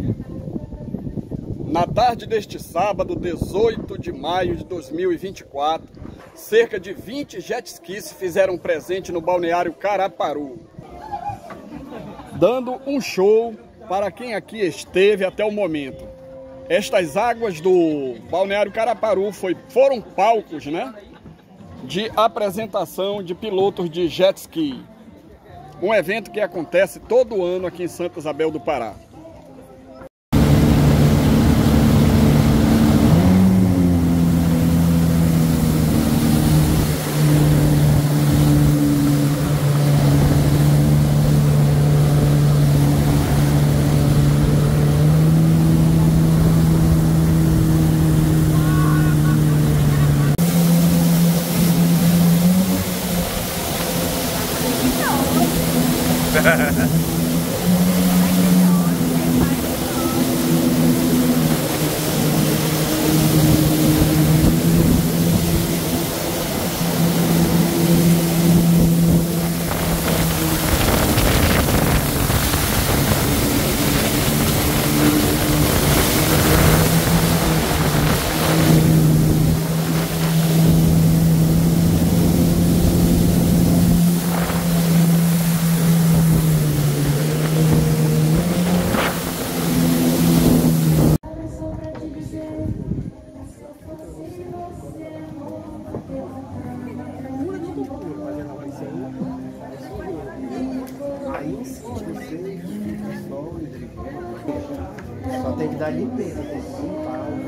Na tarde deste sábado, 18 de maio de 2024, cerca de 20 jet skis se fizeram presente no balneário Caraparu, dando um show para quem aqui esteve até o momento. Estas águas do balneário Caraparu foram palcos, né, de apresentação de pilotos de jet ski. Um evento que acontece todo ano aqui em Santa Isabel do Pará. Só tem que dar limpeza, tem que limpar.